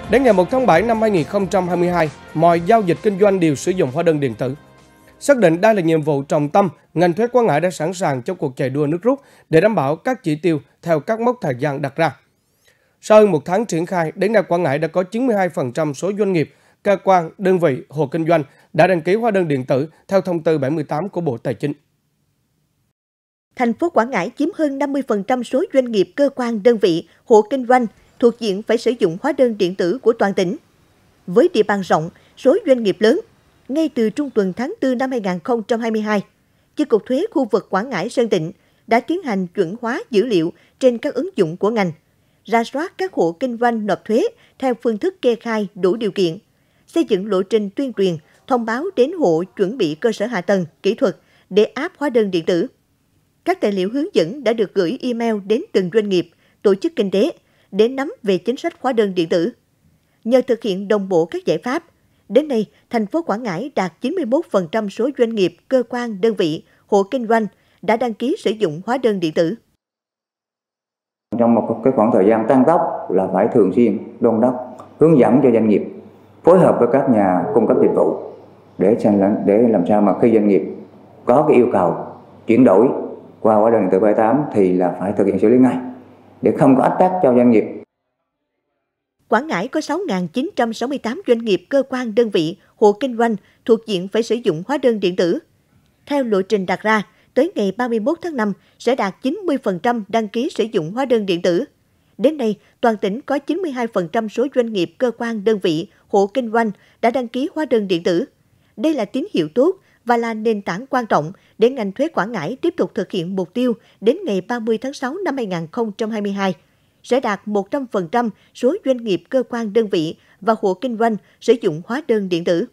Đến ngày 1 tháng 7 năm 2022, mọi giao dịch kinh doanh đều sử dụng hóa đơn điện tử. Xác định đây là nhiệm vụ trọng tâm, ngành thuế Quảng Ngãi đã sẵn sàng cho cuộc chạy đua nước rút để đảm bảo các chỉ tiêu theo các mốc thời gian đặt ra. Sau hơn 1 tháng triển khai, đến nay Quảng Ngãi đã có 92% số doanh nghiệp, cơ quan, đơn vị, hộ kinh doanh đã đăng ký hóa đơn điện tử theo thông tư 78 của Bộ Tài chính. Thành phố Quảng Ngãi chiếm hơn 50% số doanh nghiệp, cơ quan, đơn vị, hộ kinh doanh thuộc diện phải sử dụng hóa đơn điện tử của toàn tỉnh. Với địa bàn rộng, số doanh nghiệp lớn, ngay từ trung tuần tháng 4 năm 2022, Chi cục thuế khu vực Quảng Ngãi Sơn Tịnh đã tiến hành chuẩn hóa dữ liệu trên các ứng dụng của ngành, rà soát các hộ kinh doanh nộp thuế theo phương thức kê khai đủ điều kiện, xây dựng lộ trình tuyên truyền, thông báo đến hộ chuẩn bị cơ sở hạ tầng, kỹ thuật để áp hóa đơn điện tử. Các tài liệu hướng dẫn đã được gửi email đến từng doanh nghiệp, tổ chức kinh tế để nắm về chính sách hóa đơn điện tử. Nhờ thực hiện đồng bộ các giải pháp, đến nay, thành phố Quảng Ngãi đạt 91% số doanh nghiệp, cơ quan, đơn vị, hộ kinh doanh đã đăng ký sử dụng hóa đơn điện tử. Trong một cái khoảng thời gian tăng tốc là phải thường xuyên đôn đốc, hướng dẫn cho doanh nghiệp, phối hợp với các nhà cung cấp dịch vụ để làm sao mà khi doanh nghiệp có cái yêu cầu chuyển đổi qua hóa đơn điện tử 78 thì là phải thực hiện xử lý ngay để không có ách tắc cho doanh nghiệp. Quảng Ngãi có 6.968 doanh nghiệp, cơ quan, đơn vị, hộ kinh doanh thuộc diện phải sử dụng hóa đơn điện tử. Theo lộ trình đặt ra, tới ngày 31 tháng 5 sẽ đạt 90% đăng ký sử dụng hóa đơn điện tử. Đến nay, toàn tỉnh có 92% số doanh nghiệp, cơ quan, đơn vị, hộ kinh doanh đã đăng ký hóa đơn điện tử. Đây là tín hiệu tốt và là nền tảng quan trọng để ngành thuế Quảng Ngãi tiếp tục thực hiện mục tiêu đến ngày 30 tháng 6 năm 2022. Sẽ đạt 100% số doanh nghiệp, cơ quan, đơn vị và hộ kinh doanh sử dụng hóa đơn điện tử.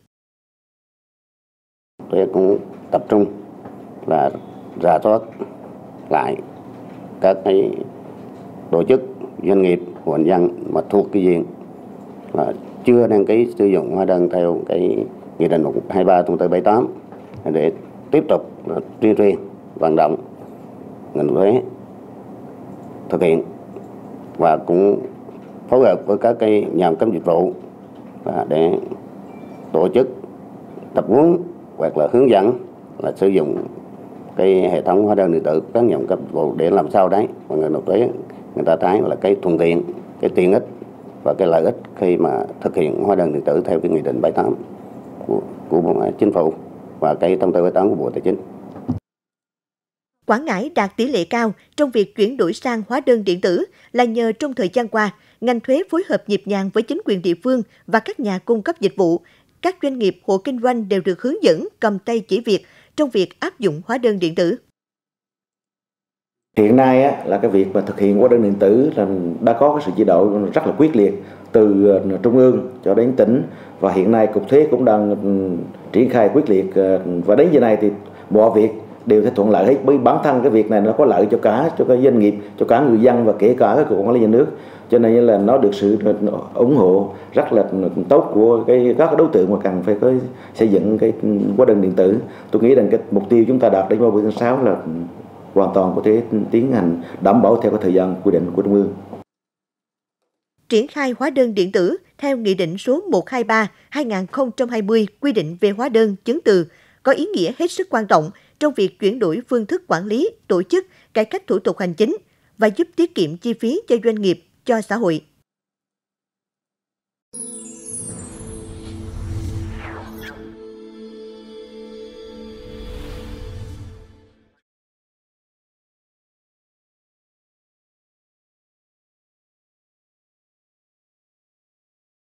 Thuế cũng tập trung là rà soát lại các cái tổ chức, doanh nghiệp, hộ kinh doanh mà thuộc cái diện là chưa đăng ký sử dụng hóa đơn theo cái Nghị định 123 thông tư 78 để tiếp tục tuyên truyền, vận động ngành thuế thực hiện và cũng phối hợp với các cái nhà cung cấp dịch vụ để tổ chức tập huấn hoặc là hướng dẫn là sử dụng cái hệ thống hóa đơn điện tử các nhà cung cấp dịch vụ để làm sao đấy mà người nộp thuế người ta thấy là cái thuận tiện, cái tiện ích và cái lợi ích khi mà thực hiện hóa đơn điện tử theo cái Nghị định 78 của Chính phủ và cái thông tư 78 của Bộ Tài chính. Quảng Ngãi đạt tỷ lệ cao trong việc chuyển đổi sang hóa đơn điện tử là nhờ trong thời gian qua, ngành thuế phối hợp nhịp nhàng với chính quyền địa phương và các nhà cung cấp dịch vụ. Các doanh nghiệp, hộ kinh doanh đều được hướng dẫn cầm tay chỉ việc trong việc áp dụng hóa đơn điện tử. Hiện nay là cái việc mà thực hiện hóa đơn điện tử là đã có cái sự chỉ đạo rất là quyết liệt từ trung ương cho đến tỉnh, và hiện nay cục thuế cũng đang triển khai quyết liệt, và đến giờ này thì mọi việc đều sẽ thuận lợi hết. Bởi bản thân cái việc này nó có lợi cho cả doanh nghiệp, cho cả người dân và kể cả các cơ quan quản lý nhà nước, cho nên là nó được sự ủng hộ rất là tốt của các đối tượng mà cần phải có xây dựng cái hóa đơn điện tử. Tôi nghĩ rằng cái mục tiêu chúng ta đạt đến 30 tháng 6 là hoàn toàn có thể tiến hành đảm bảo theo cái thời gian quy định của trung ương. Triển khai hóa đơn điện tử theo Nghị định số 123/2020 quy định về hóa đơn chứng từ có ý nghĩa hết sức quan trọng trong việc chuyển đổi phương thức quản lý, tổ chức, cải cách thủ tục hành chính và giúp tiết kiệm chi phí cho doanh nghiệp, cho xã hội.